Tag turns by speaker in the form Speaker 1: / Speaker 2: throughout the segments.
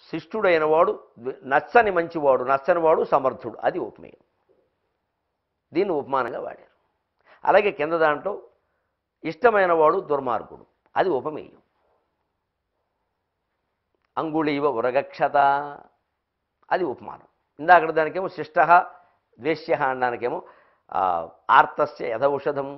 Speaker 1: శిష్టుడైన వాడు, నచ్చని మంచివాడు, నచ్చని వాడు సమర్థుడు, అది ఉపమేయం. దీన్ని ఉపమానంగా వాడారు. అలాగే కింద దాంట్లో ఇష్టమైన వాడు దుర్మార్గుడు, అది ఉపమేయం. అంగుళీవ ఉరగక్షత, అది ఉపమానం. ఇందాక దానికేమో శిష్ట ద్వేష్య అనడానికేమో ఆర్తస్య యథౌషధం,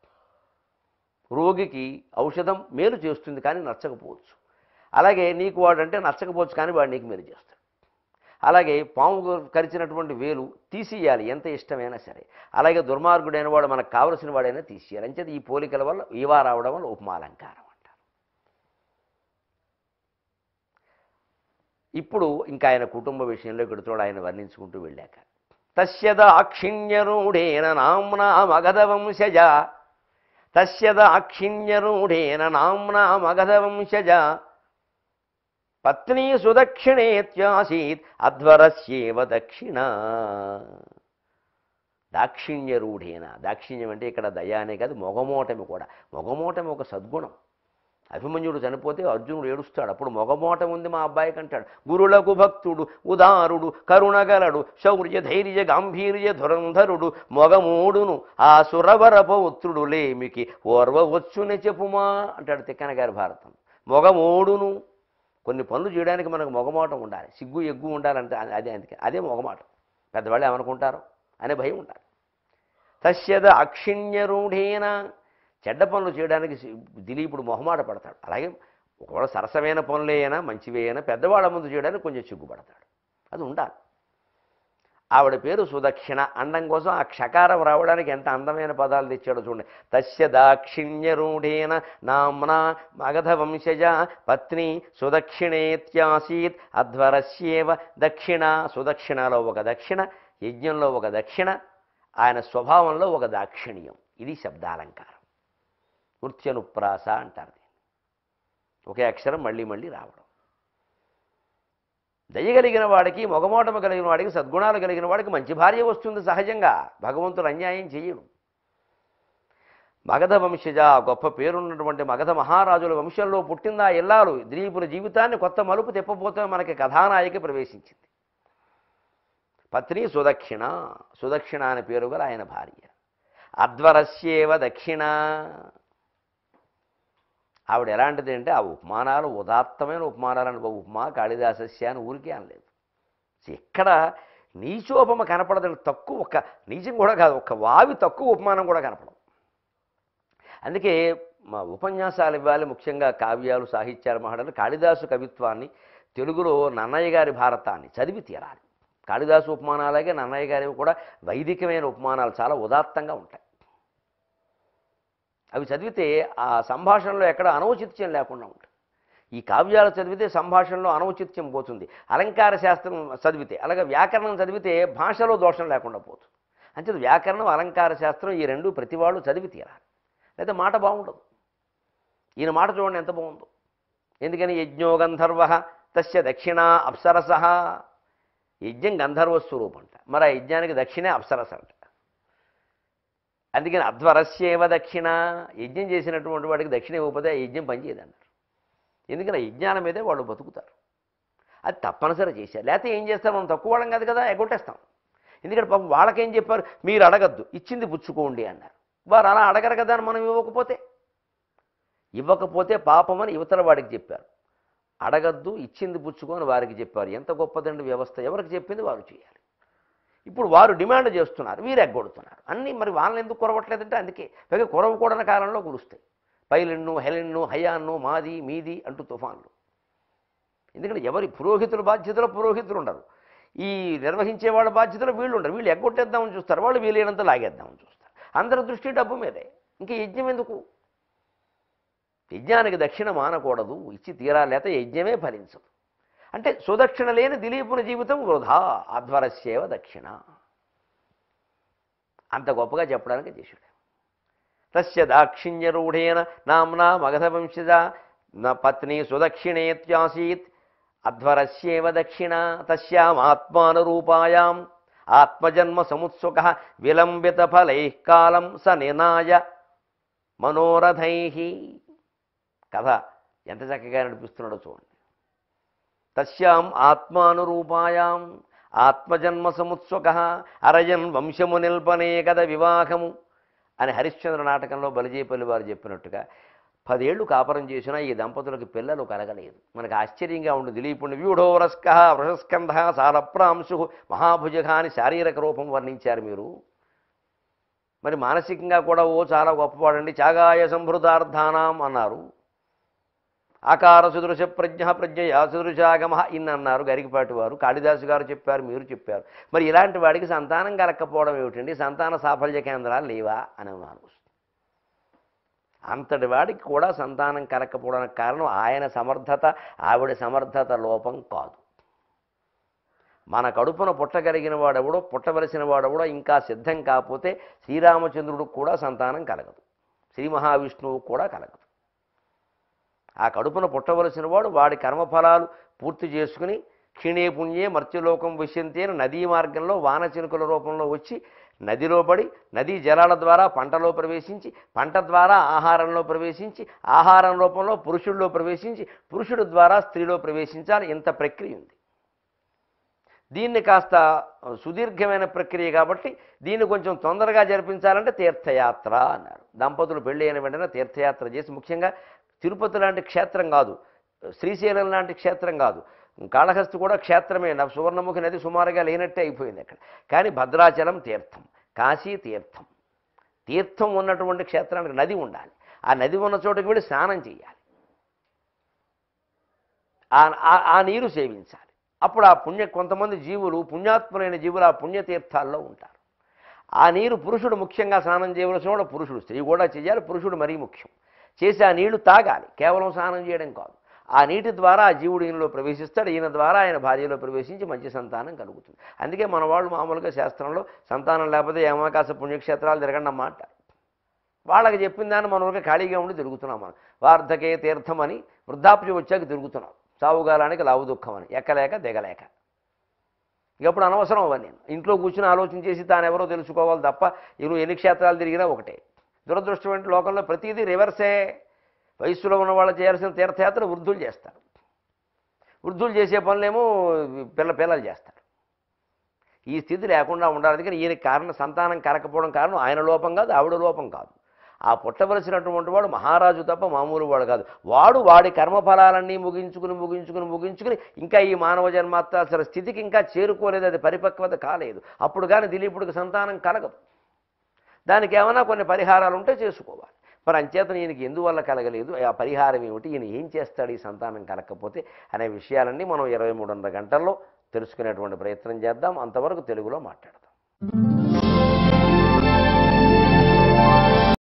Speaker 1: రోగికి ఔషధం మేలు చేస్తుంది కానీ నచ్చకపోవచ్చు. అలాగే నీకు వాడంటే నచ్చకపోవచ్చు కానీ వాడు నీకు మేలు చేస్తాడు. అలాగే పాము కరిచినటువంటి వేలు తీసేయాలి ఎంత ఇష్టమైనా సరే. అలాగే దుర్మార్గుడైన వాడు మనకు కావలసిన వాడైనా తీసేయాలి. అంచేది ఈ పోలికల వల్ల ఈవా రావడం వల్ల ఉపమాలంకారం అంటారు. ఇప్పుడు ఇంకా ఆయన కుటుంబ విషయంలో ఇక్కడితోడు ఆయన వర్ణించుకుంటూ వెళ్ళాక, తస్యదాక్షిణ్యరూఢేన నామ్నా మగధవంశజ, తస్యదాక్షిణ్యరూఢేన నామ్నా మగధవంశజ పత్ని సుదక్షిణేత్యాసీత్ అధ్వరస్యేవ దక్షిణ. దాక్షిణ్యరూఢేన, దాక్షిణ్యం అంటే ఇక్కడ దయ అనే కాదు, మొగమోటమి కూడా. మొగమోటమి ఒక సద్గుణం. అభిమన్యుడు చనిపోతే అర్జునుడు ఏడుస్తాడు, అప్పుడు మొగమోటం ఉంది మా అబ్బాయికి అంటాడు. గురులకు భక్తుడు, ఉదారుడు, కరుణగలడు, శౌర్య ధైర్య గాంభీర్య ధురంధరుడు, మొగమూడును ఆ సురవర పౌత్రుడు లేమికి ఓర్వవచ్చునే చెప్పుమా అంటాడు తిక్కన గారి భారతం. మొగమూడును, కొన్ని పనులు చేయడానికి మనకు మొగమాటం ఉండాలి, సిగ్గు ఎగ్గు ఉండాలంటే అందుకే అదే మొగమాటం. పెద్దవాళ్ళు ఏమనుకుంటారో అనే భయం ఉండాలి. తస్యద అక్షిణ్యరూఢేన, చెడ్డ పనులు చేయడానికి దిలీపుడు మొహమాట పడతాడు. అలాగే ఒకవేళ సరసమైన పనులే అయినా మంచివే అయినా పెద్దవాళ్ళ ముందు చేయడానికి కొంచెం సిగ్గుపడతాడు, అది ఉండాలి. ఆవిడ పేరు సుదక్షిణ అండం కోసం ఆ క్షకారం రావడానికి ఎంత అందమైన పదాలు తెచ్చాడో చూడండి. తస్య దాక్షిణ్యరూఢేన నామ్నా మగధవంశజ పత్ని సుదక్షిణేత్యాసీత్ అధ్వరస్యేవ దక్షిణ. సుదక్షిణలో ఒక దక్షిణ, యజ్ఞంలో ఒక దక్షిణ, ఆయన స్వభావంలో ఒక దాక్షిణ్యం. ఇది శబ్దాలంకారం. నృత్యనుప్రాస అంటారు దీన్ని. ఒకే అక్షరం మళ్ళీ మళ్ళీ రావడం. దయగలిగిన వాడికి, మొగమోటమ కలిగిన వాడికి, సద్గుణాలు కలిగిన వాడికి మంచి భార్య వస్తుంది సహజంగా. భగవంతుడు అన్యాయం చేయడు. మగధ వంశజ, గొప్ప పేరున్నటువంటి మగధ మహారాజుల వంశంలో పుట్టిందా ఇల్లాలు దిలీపుల జీవితాన్ని కొత్త మలుపు తిప్పబోతే మనకి కథానాయకి ప్రవేశించింది. పత్ని సుదక్షిణ, సుదక్షిణ అనే పేరు గల ఆయన భార్య. అధ్వరస్యేవ దక్షిణ, ఆవిడ ఎలాంటిది అంటే ఆ ఉపమానాలు ఉదాత్తమైన ఉపమానాలను, ఉపమా కాళిదాసస్య అని ఊరికే అనలేదు. ఎక్కడ నీచోపమ కనపడదని, తక్కువ ఒక్క నీచం కూడా కాదు, ఒక్క వావి తక్కువ ఉపమానం కూడా కనపడదు. అందుకే మా ఉపన్యాసాలు ఇవ్వాలి, ముఖ్యంగా కావ్యాలు సాహిత్యాలు మాట్లాడాలి. కాళిదాసు కవిత్వాన్ని, తెలుగులో నన్నయ్య గారి భారతాన్ని చదివి తీరాలి. కాళిదాసు ఉపమానాలాగే నన్నయ్య గారివి కూడా వైదికమైన ఉపమానాలు చాలా ఉదాత్తంగా ఉంటాయి. అవి చదివితే ఆ సంభాషణలో ఎక్కడ అనౌచిత్యం లేకుండా ఉంటుంది. ఈ కావ్యాలు చదివితే సంభాషణలో అనౌచిత్యం పోతుంది. అలంకార శాస్త్రం చదివితే, అలాగే వ్యాకరణం చదివితే భాషలో దోషం లేకుండా పోతుంది. అంటే వ్యాకరణం, అలంకార శాస్త్రం ఈ రెండు ప్రతివాళ్ళు చదివి తీరాలి, లేదా మాట బాగుండదు. ఈయన మాట చూడండి ఎంత బాగుందో. ఎందుకని యజ్ఞో గంధర్వ తస్య దక్షిణ అప్సరస. యజ్ఞం గంధర్వ స్వరూపం అంట, మరి ఆ యజ్ఞానికి దక్షిణే అప్సరస అంట. అందుకని అధ్వరస్యేవ దక్షిణ, యజ్ఞం చేసినటువంటి వాడికి దక్షిణ ఇవ్వకపోతే ఆ యజ్ఞం పనిచేయదన్నారు. ఎందుకని ఆ యజ్ఞాల మీదే వాళ్ళు బతుకుతారు. అది తప్పనిసరి చేశారు. లేకపోతే ఏం చేస్తారు, మనం తక్కువ వాళ్ళం కాదు కదా, ఎగ్గొట్టేస్తాం. ఎందుకంటే పాపం వాళ్ళకేం చెప్పారు, మీరు అడగద్దు ఇచ్చింది పుచ్చుకోండి అన్నారు. వారు అలా అడగరు కదా అని మనం ఇవ్వకపోతే పాపమని యువతల వాడికి చెప్పారు. అడగద్దు ఇచ్చింది పుచ్చుకొని వారికి చెప్పారు. ఎంత గొప్పదండి వ్యవస్థ. ఎవరికి చెప్పింది వారు చేయాలి. ఇప్పుడు వారు డిమాండ్ చేస్తున్నారు, వీరు ఎగ్గొడుతున్నారు. అన్నీ మరి వాళ్ళని ఎందుకు కురవట్లేదంటే అందుకే. పైగా కురవకూడని కాలంలో కురుస్తాయి. పైలిన్ను, హెలిన్ను, హయాన్ను, మాది, మీది అంటూ తుఫాన్లు. ఎందుకంటే ఎవరి పురోహితుల బాధ్యతలో పురోహితులు ఉండరు, ఈ నిర్వహించే వాళ్ళ బాధ్యతలో వీళ్ళు ఉండరు. వీళ్ళు ఎగ్గొట్టేద్దామని చూస్తారు, వాళ్ళు వీలైనంత లాగేద్దామని చూస్తారు. అందరి దృష్టి డబ్బు మీదే. ఇంకా యజ్ఞం ఎందుకు? యజ్ఞానికి దక్షిణ మానకూడదు, ఇచ్చి తీరాలి, లేకపోతే యజ్ఞమే ఫలించదు. అంటే సుదక్షిణ లేని దిలీపుని జీవితం వృధా. అధ్వరస్యేవ దక్షిణ, అంత గొప్పగా చెప్పడానికి చేశాడు. తస్య దాక్షిణ్యరూఢేన నామ్నా మగధవంశజ పత్ని సుదక్షిణేత్యాసీత్ అధ్వరస్యేవ దక్షిణ. తస్యామాత్మానురూపాయాం ఆత్మజన్మ సముత్సుక విలంబిత ఫలైః కాలం స నినాయ మనోరథైః. కథ ఎంత చక్కగా నడిపిస్తున్నాడో చూడండి. తస్యాం ఆత్మానురూపాయాం ఆత్మజన్మ సముత్సుక అరయన్ వంశము నిల్పనే కద వివాహము అని హరిశ్చంద్ర నాటకంలో బలిజేపల్లి వారు చెప్పినట్టుగా 10 ఏళ్ళు కాపురం చేసినా ఈ దంపతులకు పిల్లలు కలగలేదు. మనకు ఆశ్చర్యంగా ఉండు. దిలీపుణ్ణి వ్యూఢోరస్క వృషస్కంధ సారప్రాంశు మహాభుజగ అని శారీరక రూపం వర్ణించారు మీరు. మరి మానసికంగా కూడా చాలా గొప్పవాడండి. త్యాగాయ సంభృతార్థానాం అన్నారు. ఆకార సుదృశ ప్రజ్ఞయా సుదృశాగమ ఇన్నన్నారు గరికపాటి వారు. కాళిదాసు గారు చెప్పారు, మీరు చెప్పారు. మరి ఇలాంటి వాడికి సంతానం కలక్కపోవడం ఏమిటండి? సంతాన సాఫల్య కేంద్రాలు లేవా అని అన్నాను. అంతటి వాడికి కూడా సంతానం కలక్కపోవడానికి కారణం ఆయన సమర్థత, ఆవిడ సమర్థత లోపం కాదు. మన కడుపున పుట్టగలిగిన వాడెవడో, పుట్టవలసిన వాడెవడో ఇంకా సిద్ధం కాకపోతే శ్రీరామచంద్రుడికి కూడా సంతానం కలగదు, శ్రీ మహావిష్ణువు కూడా కలగదు. ఆ కడుపున పుట్టవలసిన వాడు వాడి కర్మఫలాలు పూర్తి చేసుకుని క్షీణే పుణ్యే మర్త్యలోకం విశ్యంతి అని నదీ మార్గంలో వానచినుకుల రూపంలో వచ్చి నదిలో పడి నదీ జలాల ద్వారా పంటలో ప్రవేశించి పంట ద్వారా ఆహారంలో ప్రవేశించి ఆహారం రూపంలో పురుషుడిలో ప్రవేశించి పురుషుడి ద్వారా స్త్రీలో ప్రవేశించాలి. ఇంత ప్రక్రియ ఉంది. దీన్ని కాస్త సుదీర్ఘమైన ప్రక్రియ కాబట్టి దీన్ని కొంచెం తొందరగా జరిపించాలంటే తీర్థయాత్ర అన్నారు. దంపతులు పెళ్ళి అయిన వెంటనే తీర్థయాత్ర చేసి, ముఖ్యంగా తిరుపతి లాంటి క్షేత్రం కాదు, శ్రీశైలం లాంటి క్షేత్రం కాదు, కాళహస్తి కూడా క్షేత్రమే. సువర్ణముఖి నది సుమారుగా లేనట్టే అయిపోయింది అక్కడ. కానీ భద్రాచలం తీర్థం, కాశీ తీర్థం. తీర్థం ఉన్నటువంటి క్షేత్రానికి నది ఉండాలి. ఆ నది ఉన్న చోటుకి వెళ్ళి స్నానం చేయాలి, ఆ నీరు సేవించాలి. అప్పుడు ఆ కొంతమంది జీవులు, పుణ్యాత్ములైన జీవులు ఆ పుణ్యతీర్థాల్లో ఉంటారు. ఆ నీరు పురుషుడు ముఖ్యంగా స్నానం చేయవలసిన వాడు పురుషుడు, స్త్రీ కూడా చేయాలి, పురుషుడు మరీ ముఖ్యం. చేసి ఆ నీళ్లు తాగాలి, కేవలం స్నానం చేయడం కాదు. ఆ నీటి ద్వారా ఆ జీవుడు ఈయనలో ప్రవేశిస్తాడు, ఈయన ద్వారా ఆయన భార్యలో ప్రవేశించి మంచి సంతానం కలుగుతుంది. అందుకే మన వాళ్ళు మామూలుగా శాస్త్రంలో సంతానం లేకపోతే ఏమాకాశ పుణ్యక్షేత్రాలు తిరగండి అమ్మ అంటారు. వాళ్ళకి చెప్పిన దాన్ని మనం ఖాళీగా ఉండి తిరుగుతున్నాం. మనం వార్ధకే తీర్థం అని వృద్ధాప్యం వచ్చాక తిరుగుతున్నాం. సావుగాలానికి లావు దుఃఖం అని, ఎక్కలేక దిగలేక. ఎప్పుడు అనవసరం అవన్నీ. ఇంట్లో కూర్చుని ఆలోచన చేసి తానెవరో తెలుసుకోవాలి తప్ప నువ్వు ఎన్ని క్షేత్రాలు తిరిగినా ఒకటే. దురదృష్టం ఏంటి, లోకంలో ప్రతిదీ రివర్సే. వయస్సులో ఉన్న వాళ్ళు చేయాల్సిన తీర్థయాత్ర వృద్ధులు చేస్తారు. వృద్ధులు చేసే పనులేమో పిల్లలు చేస్తారు. ఈ స్థితి లేకుండా ఉండాలి. అందుకని ఈయన కారణం సంతానం కలకపోవడం కారణం ఆయన లోపం కాదు, ఆవిడ లోపం కాదు. ఆ పుట్టవలసినటువంటి వాడు మహారాజు తప్ప మామూలు వాడు కాదు. వాడి కర్మఫలాలన్నీ ముగించుకుని ఇంకా ఈ మానవ జన్మాత్ర స్థితికి ఇంకా చేరుకోలేదు, అది పరిపక్వత కాలేదు. అప్పుడు కానీ దిలీపుడికి సంతానం కలగదు. దానికి ఏమైనా కొన్ని పరిహారాలు ఉంటే చేసుకోవాలి. మరి అంచేతను ఈయనకి ఎందువల్ల కలగలేదు, ఆ పరిహారం ఏమిటి, ఈయన ఏం చేస్తాడు ఈ సంతానం కలగకపోతే అనే విషయాలన్నీ మనం 23.5 గంటల్లో తెలుసుకునేటువంటి ప్రయత్నం చేద్దాం. అంతవరకు తెలుగులో మాట్లాడదాం.